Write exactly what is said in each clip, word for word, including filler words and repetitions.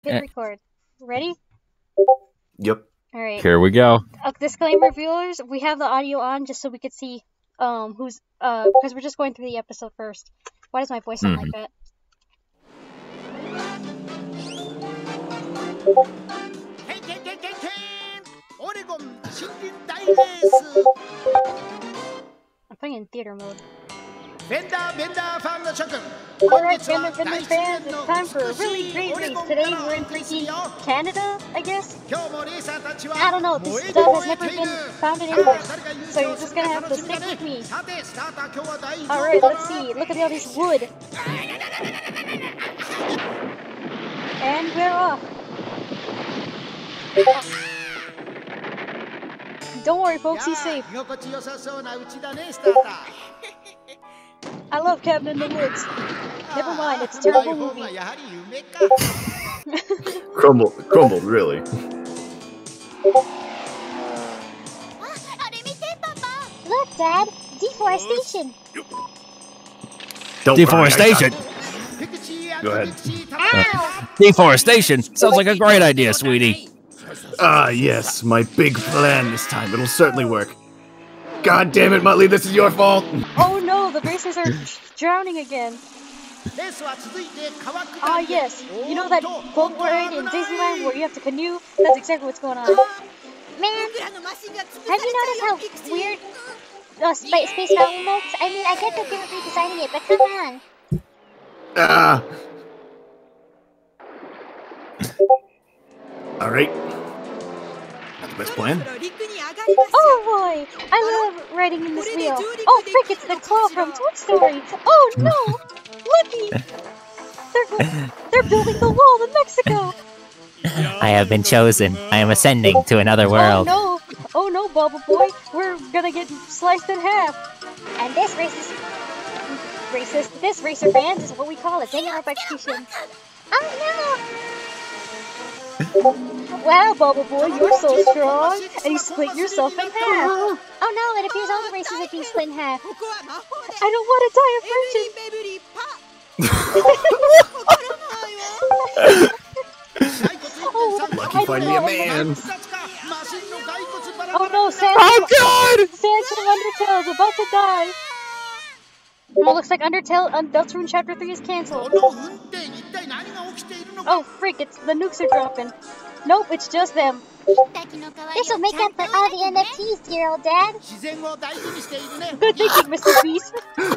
hit uh, record. Ready? Yep. All right. Here we go. Uh, disclaimer, viewers. We have the audio on just so we could see um who's uh because we're just going through the episode first. Why does my voice sound mm-hmm. like that? I'm playing in theater mode. Alright, Bender Bender fans, it's time for a really great race. Today we're in freaking Canada, I guess? I don't know, this stuff has never been founded anywhere, so you're just gonna have to stick with me. Alright, let's see, look at all this wood. And we're off. Don't worry folks, he's safe. I love Cabin in the Woods. Never mind, it's a terrible movie. Crumbled, crumbled, really. Look, Dad, deforestation. Don't Deforestation? Cry, Go ahead. Ow! Deforestation? Sounds like a great idea, sweetie. Ah, yes, my big plan this time. It'll certainly work. God damn it, Muttley, this is your fault! Oh no, the racers are drowning again. Ah yes, you know that boat ride in Disneyland where you have to canoe? That's exactly what's going on. Man, have you noticed how weird uh, Space, Space Mountain looks? I mean, I get that they're redesigning it, but come on. Ah! Alright. Not the best plan. Oh boy! I love riding in this wheel. Oh frick, it's the claw from Toy Story! Oh no! Looky! They're, they're building the wall in Mexico! I have been chosen. I am ascending to another world. Oh no! Oh no, Bubble Boy! We're gonna get sliced in half! And this racist... Racist? This racer band is what we call a dang up execution. Oh no! Wow, Bubble Boy, you're so strong! And you split yourself in half! Oh no, it appears all the racers are being split in half. I don't want to die of friendship! Oh, Lucky find me a man! Oh no, Sam! Oh god! Sanch and Undertale is about to die! Oh, looks like Undertale, um, Deltarune Chapter three is cancelled. Oh, freak, it's the nukes are dropping. Nope, it's just them. This will make up for all the N F Ts, dear old Dad. Good thinking, Mister Beast.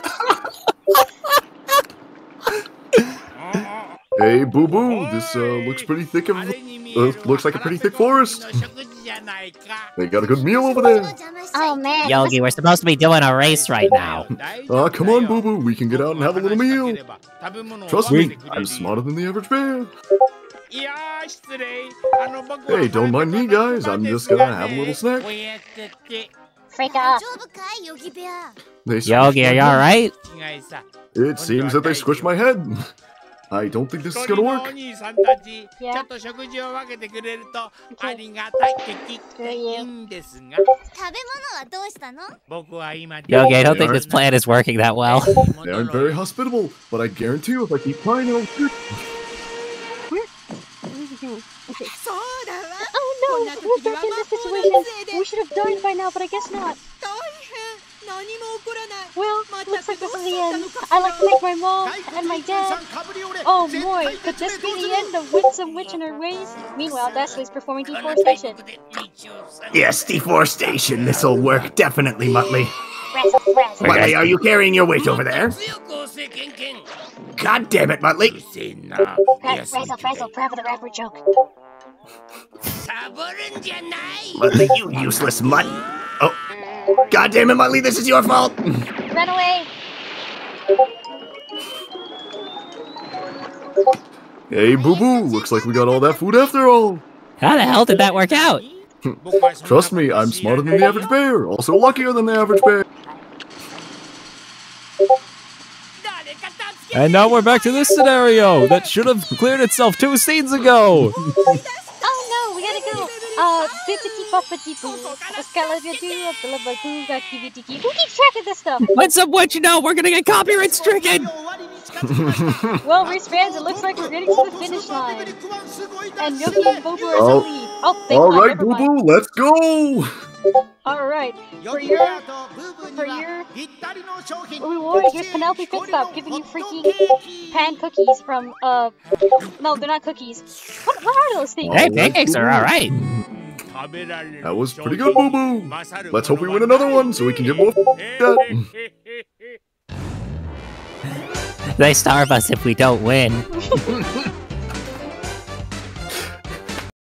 Hey, Boo Boo, this uh, looks pretty thick of uh, looks like a pretty thick forest. They got a good meal over there. Oh man. Yogi, we're supposed to be doing a race right now. Ah, uh, come on, Boo Boo, we can get out and have a little meal. Trust me, I'm smarter than the average bear. Hey, don't mind me, guys. I'm just gonna have a little snack. Freak off. Yogi, are you alright? It seems that they squished my head. I don't think this is gonna work. Yeah. Yogi, I don't think this plan is working that well. They aren't very hospitable, but I guarantee you if I keep trying, it'll work. Oh no, we're back in this situation. We should have died by now, but I guess not. Well, looks like this is the end. I like to make my mom and my dad. Oh boy, could this be the end of Winsome Witch and her ways? Meanwhile, Dashley's performing deforestation. Yes, deforestation. This'll work definitely, Muttley. Razzle, Muttley, are you carrying your weight over there? God damn it, Muttley! Razzle, razzle, proud of the rapper joke. Muttley, you useless mutt! Oh, God damn it, Muttley, this is your fault! Run away! Hey, Boo Boo, looks like we got all that food after all. How the hell did that work out? Trust me, I'm smarter than the average bear, also luckier than the average bear. And now we're back to this scenario that should have cleared itself two scenes ago. Oh no, we gotta go. Uh, bippity boppity boo. Scalagadoo, a billabagoo, got kibitiki. Who keeps track of this stuff? When some witch know we're gonna get copyright stricken. Well, race fans, it looks like we're getting to the finish line. And Milky and Boo Boo are Oh. to lead. Oh, thank All God, right, never Boo mind. Boo, let's go. All right, for your for your reward, here's Penelope Pitstop giving you freaking pan cookies from uh no, they're not cookies. What what are those things? Hey, Alright, pancakes are Boo-boo. alright. That was pretty good, Boo Boo. Let's hope we win another one so we can get more. That. They starve us if we don't win.